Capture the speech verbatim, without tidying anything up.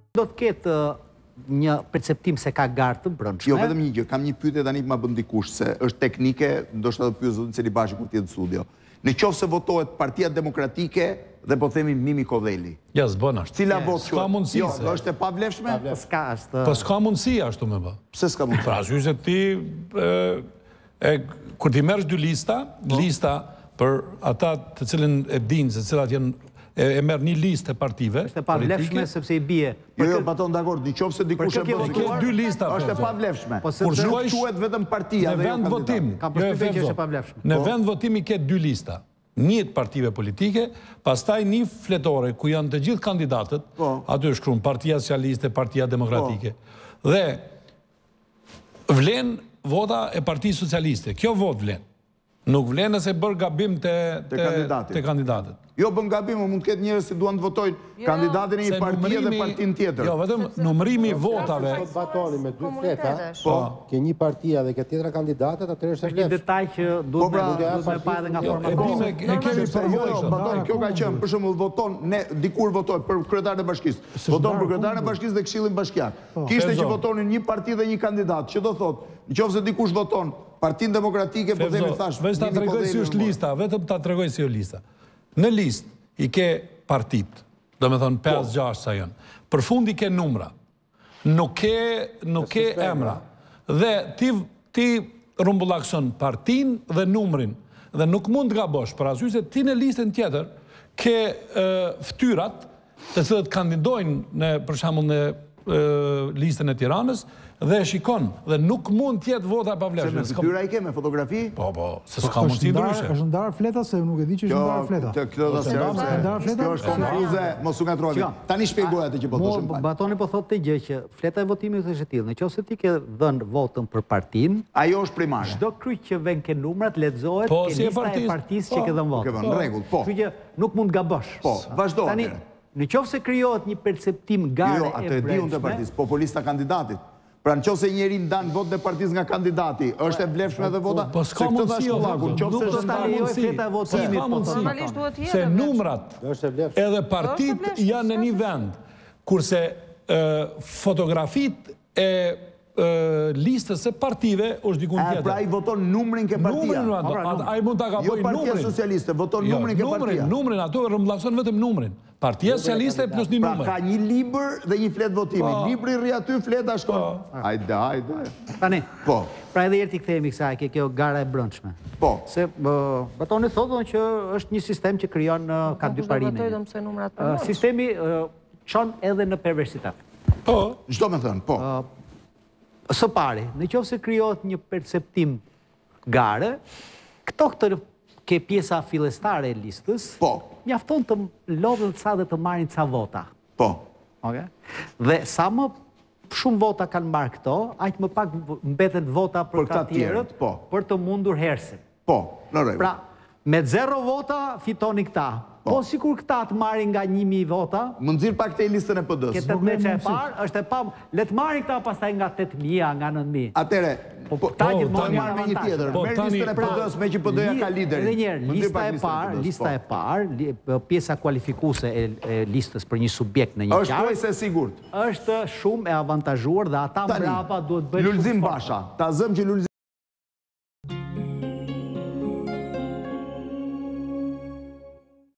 Do të ketë një perceptim se ka garë të brëndshme. Jo, vetëm një gjë, kam një pyetje tani më bën dikush se është teknike, ndoshta do pyes zotin Celibashi kur të jetë në studio. Në qoftë se votohet Partia Demokratike dhe po themi Mimi Kodhelli. Ja, s'bën ashtu. Cila votë? S'ka mundësi. Jo, është e pavlefshme? S'ka është. Po s'ka mundësi ashtu me bë. Pse s'ka mundësi? Pra, arsye se ti kur ti merresh dy lista, lista për ata të cilën e dinë se cilat janë e merr një listë partive. Është e pavlefshme sepse i bie. Jo, jo, paton dakord, nëse dikush e bën ke dy lista. Është e pavlefshme. Kur shkosh quhet vetëm partia në vend votim, ka përshtypjen që është e pavlefshme. Në vend votimi ke dy lista. Një të partive politike, pastaj një fletore ku janë të gjithë kandidatët, aty është shkruar Partia Socialiste, Partia Demokratike. Dhe vlen vota e Partisë Socialiste. Kjo vot vlen. Nuk vlen nëse bërë gabim të kandidatët. Jo, bën gabim, mund të ketë njerëz që duan të votojnë kandidatin e një partie dhe partinë tjetër. Jo, vetëm numërimi votave. Po batoni me dy fleta, po ke një partia dhe ke tjetra kandidatët, atëherë është një detaj që duhet të pa edhe nga forma. E kemi përvojë. Batoni, kjo ka qenë, për shembull, voton ne dikur votoi për kryetarin e bashkisë. Voton për kryetarin e bashkisë dhe Këshillin Bashkiak. Kishte që votonin një parti dhe një kandidat, që do thotë, nëse dikush voton Partinë Demokratike, po themi thash, vetë ta tregoj si është lista, vetëm ta tregoj si është lista. Në listë i ke partit, do me thonë pesë gjashtë sa janë. Për fund i ke numra. Nuk ke emra. Dhe ti rumbullakson partin dhe numrin. Dhe nuk mund të gabosh, për arsye se ti në listën tjetër ke ftyrat të cilët kandidojnë në, për shembull, në listën e Tiranës, dhe shikon, dhe nuk mund tjetë vota e pavlefshme. Se me fytyra i ke, me fotografi? Po, po, se s'ka mundësi ndryshe. është ndarë fleta, se nuk e di që është ndarë fleta. Kjo është konfuze, mos u ngatroni. Tani shpjegoj atë që po thoshim. Batoni po thotë të gjë që fleta e votimit është e tillë. Nëse ti ke dhënë votën për partinë, ajo është primare. Çdo kryq që vën ke numrat lexohet ke lista e partisë që ke dhënë votën. Në rregull, po. Kështu që nuk mund gabosh. Po, vazhdo. Tani, nëse krijohet një perceptim gare e brendshme. Jo, atë e di unë të partisë, populista kandidatit. Pra në qoftë se njeri ndan votë e partisë nga kandidati, është e vlefshme edhe vota? Po s'ka mundësi, nuk do ta lejoj fleta e votimit, po normalisht duhet të jetë. Se numrat edhe partit janë në një vend, kurse fotografit e listës e partive është dikun tjetër. Pra i voton numrin ke partia. A i mund të agapoj numrin. Jo Partia Socialiste, voton numrin ke partia. Numrin, ato rrëmbëllakson vetëm numrin. Partia Socialiste plus një numër. Pra ka një libër dhe një fletë votimi. Libri rri aty, fleta shkon. Hajde, hajde. Tani, po. Pra edhe herë ti kthehemi kësaj, ke kjo gara e brendshme. Po. Se Batoni thotë që është një sistem që krijon ka dy parime. Sistemi çon edhe në perversitet. Po, çdo më thënë, po. Së pari, në qoftë se krijohet një perceptim gare, këto këtë ke pjesa fillestare e listës, mjafton të lodhen ca dhe të marrin ca vota. Po. Dhe sa më shumë vota kanë marrë këto, aq më pak mbeten vota për të tjerët, për të mundur hersin. Po, në rregull. Pra, me zero vota fitoni këta. Po, sikur këta të marrin nga një mijë vota... Më nxirr pak te listën e P D-s. Këtë të meqe e parë, është e pa... Le të marrin këta pastaj nga tetë mijë, nga nëntë mijë. Atere, po, tani marrë me një tjetër. Merë listën e P D-s me që P D-ja ka liderin. Edhe njerë, lista e parë, lista e parë, pjesa kualifikuese e listës për një subjekt në një qarë... është pojse sigurt. është shumë e avantazhuar dhe ata mbrapa duhet bëjnë... Lulzim Basha, ta zëm që Lulzim